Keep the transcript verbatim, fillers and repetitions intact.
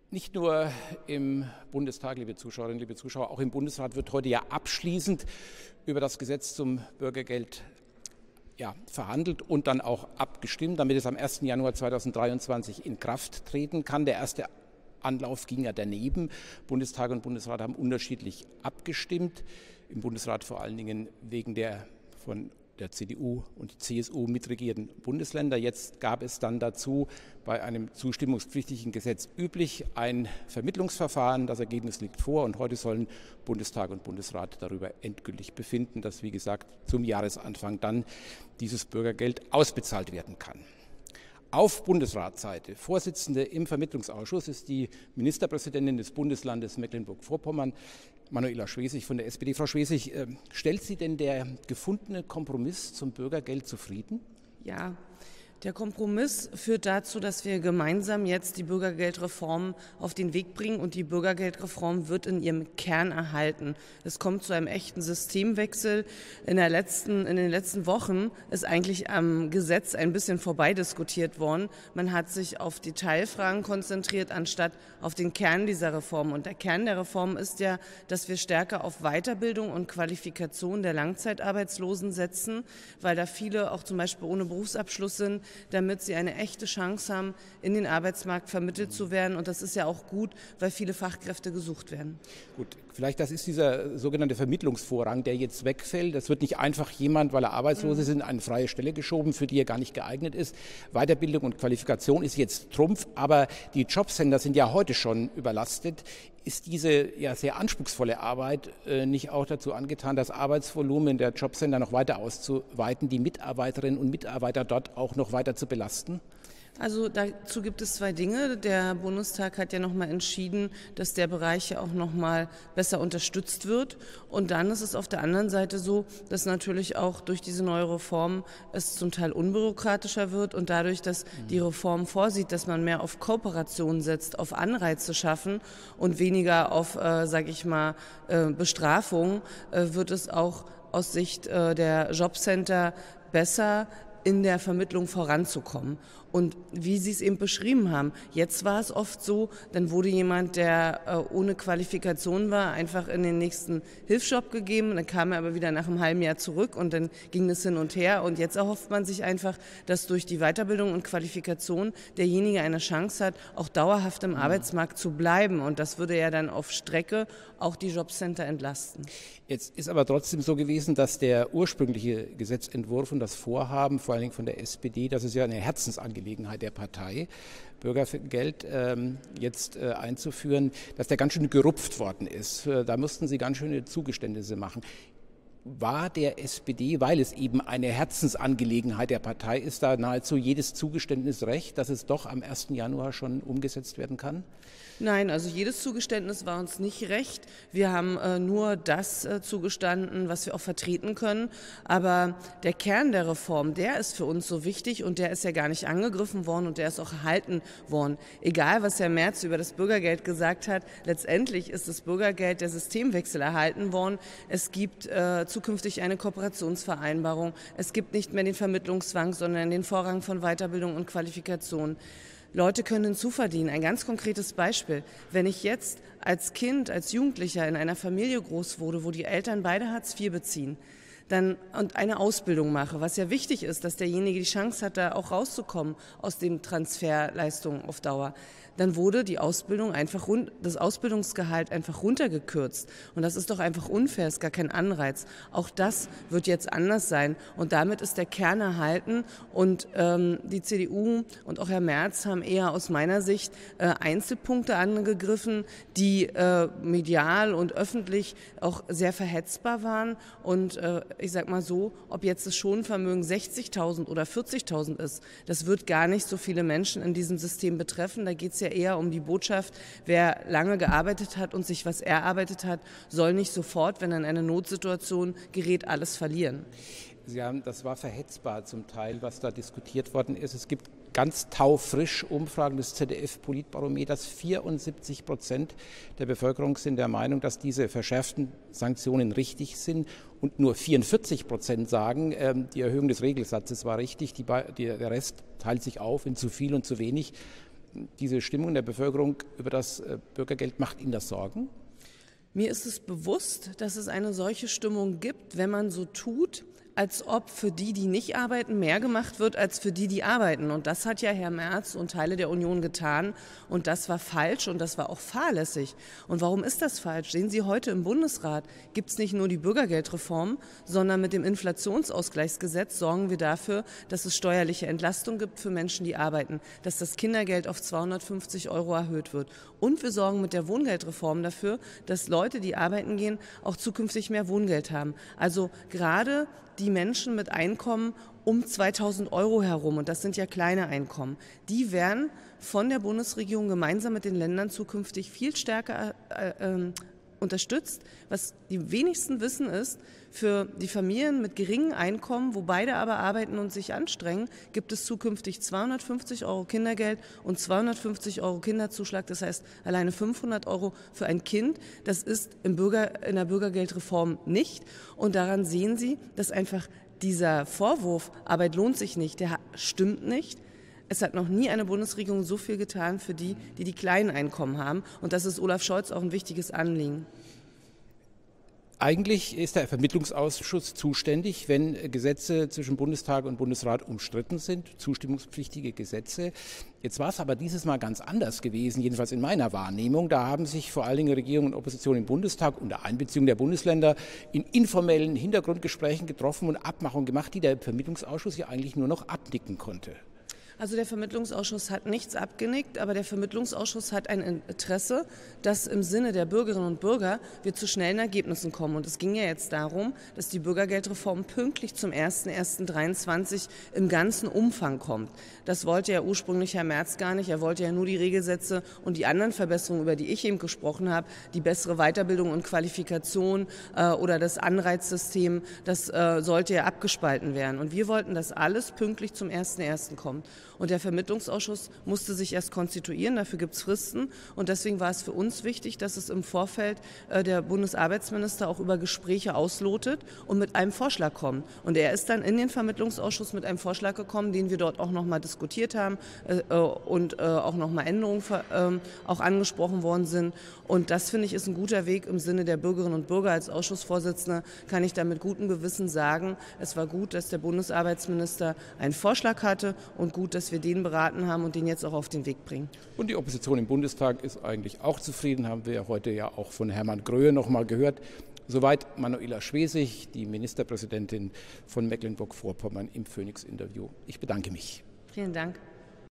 Nicht nur im Bundestag, liebe Zuschauerinnen, liebe Zuschauer, auch im Bundesrat wird heute ja abschließend über das Gesetz zum Bürgergeld ja, verhandelt und dann auch abgestimmt, damit es am ersten Januar zweitausenddreiundzwanzig in Kraft treten kann. Der erste Anlauf ging ja daneben. Bundestag und Bundesrat haben unterschiedlich abgestimmt. Im Bundesrat vor allen Dingen wegen der von der C D U und C S U mitregierten Bundesländer. Jetzt gab es dann dazu bei einem zustimmungspflichtigen Gesetz üblich ein Vermittlungsverfahren. Das Ergebnis liegt vor und heute sollen Bundestag und Bundesrat darüber endgültig befinden, dass, wie gesagt, zum Jahresanfang dann dieses Bürgergeld ausbezahlt werden kann. Auf Bundesratsseite, Vorsitzende im Vermittlungsausschuss, ist die Ministerpräsidentin des Bundeslandes Mecklenburg-Vorpommern, Manuela Schwesig von der S P D. Frau Schwesig, stellt Sie denn der gefundene Kompromiss zum Bürgergeld zufrieden? Ja. Der Kompromiss führt dazu, dass wir gemeinsam jetzt die Bürgergeldreform auf den Weg bringen und die Bürgergeldreform wird in ihrem Kern erhalten. Es kommt zu einem echten Systemwechsel. In, der letzten, in den letzten Wochen ist eigentlich am Gesetz ein bisschen vorbeidiskutiert worden. Man hat sich auf Detailfragen konzentriert, anstatt auf den Kern dieser Reform. Und der Kern der Reform ist ja, dass wir stärker auf Weiterbildung und Qualifikation der Langzeitarbeitslosen setzen, weil da viele auch zum Beispiel ohne Berufsabschluss sind, damit sie eine echte Chance haben, in den Arbeitsmarkt vermittelt zu werden. Und das ist ja auch gut, weil viele Fachkräfte gesucht werden. Gut, vielleicht das ist dieser sogenannte Vermittlungsvorrang, der jetzt wegfällt. Das wird nicht einfach jemand, weil er arbeitslos ist, in eine freie Stelle geschoben, für die er gar nicht geeignet ist. Weiterbildung und Qualifikation ist jetzt Trumpf, aber die Jobcenter sind ja heute schon überlastet. Ist diese ja sehr anspruchsvolle Arbeit äh, nicht auch dazu angetan, das Arbeitsvolumen der Jobcenter noch weiter auszuweiten, die Mitarbeiterinnen und Mitarbeiter dort auch noch weiter zu belasten? Also dazu gibt es zwei Dinge. Der Bundestag hat ja nochmal entschieden, dass der Bereich ja auch nochmal besser unterstützt wird. Und dann ist es auf der anderen Seite so, dass natürlich auch durch diese neue Reform es zum Teil unbürokratischer wird und dadurch, dass die Reform vorsieht, dass man mehr auf Kooperation setzt, auf Anreize schaffen und weniger auf, äh, sage ich mal, äh, Bestrafung, äh, wird es auch aus Sicht äh, der Jobcenter besser in der Vermittlung voranzukommen. Und wie Sie es eben beschrieben haben, jetzt war es oft so, dann wurde jemand, der äh, ohne Qualifikation war, einfach in den nächsten Hilfsjob gegeben, dann kam er aber wieder nach einem halben Jahr zurück und dann ging es hin und her. Und jetzt erhofft man sich einfach, dass durch die Weiterbildung und Qualifikation derjenige eine Chance hat, auch dauerhaft im Arbeitsmarkt zu bleiben. Und das würde ja dann auf Strecke auch die Jobcenter entlasten. Jetzt ist aber trotzdem so gewesen, dass der ursprüngliche Gesetzentwurf und das Vorhaben, vor allen Dingen von der S P D, das ist ja eine Herzensangelegenheit der Partei, Bürgergeld ähm, jetzt äh, einzuführen, dass der ganz schön gerupft worden ist. Äh, da mussten sie ganz schöne Zugeständnisse machen. War der S P D, weil es eben eine Herzensangelegenheit der Partei ist, da nahezu jedes Zugeständnis recht, dass es doch am ersten Januar schon umgesetzt werden kann? Nein, also jedes Zugeständnis war uns nicht recht. Wir haben äh, nur das äh, zugestanden, was wir auch vertreten können. Aber der Kern der Reform, der ist für uns so wichtig und der ist ja gar nicht angegriffen worden und der ist auch erhalten worden. Egal, was Herr Merz über das Bürgergeld gesagt hat, letztendlich ist das Bürgergeld der Systemwechsel erhalten worden. Es gibt äh, zukünftig eine Kooperationsvereinbarung. Es gibt nicht mehr den Vermittlungszwang, sondern den Vorrang von Weiterbildung und Qualifikation. Leute können hinzuverdienen. Ein ganz konkretes Beispiel. Wenn ich jetzt als Kind, als Jugendlicher in einer Familie groß wurde, wo die Eltern beide Hartz vier beziehen, dann und eine Ausbildung mache, was ja wichtig ist, dass derjenige die Chance hat, da auch rauszukommen aus den Transferleistungen auf Dauer, dann wurde die Ausbildung einfach rund, das Ausbildungsgehalt einfach runtergekürzt. Und das ist doch einfach unfair, ist gar kein Anreiz. Auch das wird jetzt anders sein. Und damit ist der Kern erhalten. Und ähm, die C D U und auch Herr Merz haben eher aus meiner Sicht äh, Einzelpunkte angegriffen, die äh, medial und öffentlich auch sehr verhetzbar waren. Und äh, ich sag mal so, ob jetzt das Schonvermögen sechzigtausend oder vierzigtausend ist, das wird gar nicht so viele Menschen in diesem System betreffen. Da geht es ja eher um die Botschaft, wer lange gearbeitet hat und sich was erarbeitet hat, soll nicht sofort, wenn er in eine Notsituation gerät, alles verlieren. Sie haben, das war verhetzbar zum Teil, was da diskutiert worden ist. Es gibt ganz taufrisch Umfragen des Z D F-Politbarometers. vierundsiebzig Prozent der Bevölkerung sind der Meinung, dass diese verschärften Sanktionen richtig sind. Und nur vierundvierzig Prozent sagen, ähm, die Erhöhung des Regelsatzes war richtig. Die, die, der Rest teilt sich auf in zu viel und zu wenig. diese Stimmung der Bevölkerung über das Bürgergeld, macht Ihnen das Sorgen? Mir ist es bewusst, dass es eine solche Stimmung gibt, wenn man so tut, als ob für die, die nicht arbeiten, mehr gemacht wird als für die, die arbeiten. Und das hat ja Herr Merz und Teile der Union getan. Und das war falsch und das war auch fahrlässig. Und warum ist das falsch? Sehen Sie, heute im Bundesrat gibt es nicht nur die Bürgergeldreform, sondern mit dem Inflationsausgleichsgesetz sorgen wir dafür, dass es steuerliche Entlastung gibt für Menschen, die arbeiten, dass das Kindergeld auf zweihundertfünfzig Euro erhöht wird. Und wir sorgen mit der Wohngeldreform dafür, dass Leute, die arbeiten gehen, auch zukünftig mehr Wohngeld haben. Also gerade die Menschen mit Einkommen um zweitausend Euro herum, und das sind ja kleine Einkommen, die werden von der Bundesregierung gemeinsam mit den Ländern zukünftig viel stärker äh, äh, unterstützt. Was die wenigsten wissen ist, für die Familien mit geringen Einkommen, wo beide aber arbeiten und sich anstrengen, gibt es zukünftig zweihundertfünfzig Euro Kindergeld und zweihundertfünfzig Euro Kinderzuschlag. Das heißt, alleine fünfhundert Euro für ein Kind. Das ist im Bürger, in der Bürgergeldreform nicht. Und daran sehen Sie, dass einfach dieser Vorwurf, Arbeit lohnt sich nicht, der stimmt nicht. Es hat noch nie eine Bundesregierung so viel getan für die, die die kleinen Einkommen haben. Und das ist Olaf Scholz auch ein wichtiges Anliegen. Eigentlich ist der Vermittlungsausschuss zuständig, wenn Gesetze zwischen Bundestag und Bundesrat umstritten sind, zustimmungspflichtige Gesetze. Jetzt war es aber dieses Mal ganz anders gewesen, jedenfalls in meiner Wahrnehmung. Da haben sich vor allen Dingen Regierung und Opposition im Bundestag unter Einbeziehung der Bundesländer in informellen Hintergrundgesprächen getroffen und Abmachungen gemacht, die der Vermittlungsausschuss ja eigentlich nur noch abnicken konnte. Also der Vermittlungsausschuss hat nichts abgenickt, aber der Vermittlungsausschuss hat ein Interesse, dass im Sinne der Bürgerinnen und Bürger wir zu schnellen Ergebnissen kommen. Und es ging ja jetzt darum, dass die Bürgergeldreform pünktlich zum ersten ersten dreiundzwanzig im ganzen Umfang kommt. Das wollte ja ursprünglich Herr Merz gar nicht. Er wollte ja nur die Regelsätze und die anderen Verbesserungen, über die ich eben gesprochen habe, die bessere Weiterbildung und Qualifikation äh, oder das Anreizsystem, das äh, sollte ja abgespalten werden. Und wir wollten, dass alles pünktlich zum ersten ersten kommt. Und der Vermittlungsausschuss musste sich erst konstituieren, dafür gibt es Fristen. Und deswegen war es für uns wichtig, dass es im Vorfeld äh, der Bundesarbeitsminister auch über Gespräche auslotet und mit einem Vorschlag kommt. Und er ist dann in den Vermittlungsausschuss mit einem Vorschlag gekommen, den wir dort auch nochmal diskutiert haben äh, und äh, auch nochmal Änderungen äh, auch angesprochen worden sind. Und das, finde ich, ist ein guter Weg im Sinne der Bürgerinnen und Bürger. Als Ausschussvorsitzender kann ich da mit gutem Gewissen sagen, es war gut, dass der Bundesarbeitsminister einen Vorschlag hatte und gut, dass wir den beraten haben und den jetzt auch auf den Weg bringen. Und die Opposition im Bundestag ist eigentlich auch zufrieden, haben wir heute ja auch von Hermann Gröhe noch mal gehört. Soweit Manuela Schwesig, die Ministerpräsidentin von Mecklenburg-Vorpommern im Phoenix-Interview. Ich bedanke mich. Vielen Dank.